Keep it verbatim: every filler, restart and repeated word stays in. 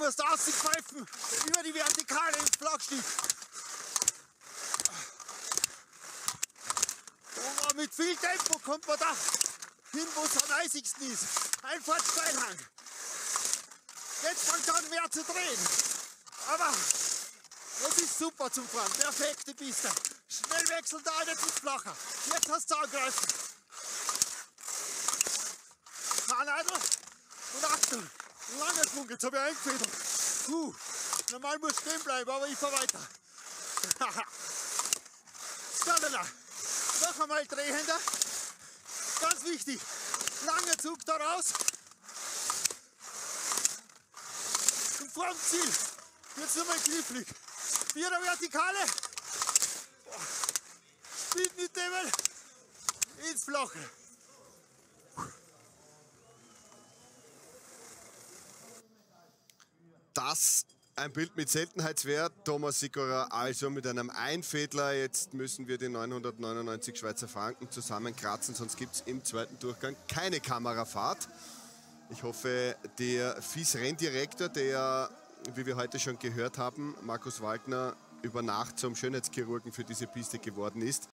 musst auspfeifen über die Vertikale ins Flachstück. Und mit viel Tempo kommt man da hin, wo es am eisigsten ist. Einfach Steilhang. Jetzt fängt an mehr zu drehen. Aber das ist super zum Fahren. Perfekte Piste. Schnell wechseln da, jetzt ist flacher. Jetzt hast du angreifen. Haarnadel und Achtung. Langer Schwung, jetzt habe ich eingefedert. Puh, normal muss stehen bleiben, aber ich fahre weiter. Skandala. Noch einmal Drehhänder. Ganz wichtig. Langer Zug da raus. Und vor dem Ziel. Jetzt nur mal knifflig. Vierer Vertikale. Speed mit dem ins Flache. Das ein Bild mit Seltenheitswert. Thomas Sikora also mit einem Einfädler. Jetzt müssen wir die neunhundertneunundneunzig Schweizer Franken zusammenkratzen, sonst gibt es im zweiten Durchgang keine Kamerafahrt. Ich hoffe, der F I S-Renndirektor, der, wie wir heute schon gehört haben, Markus Waldner, über Nacht zum Schönheitschirurgen für diese Piste geworden ist,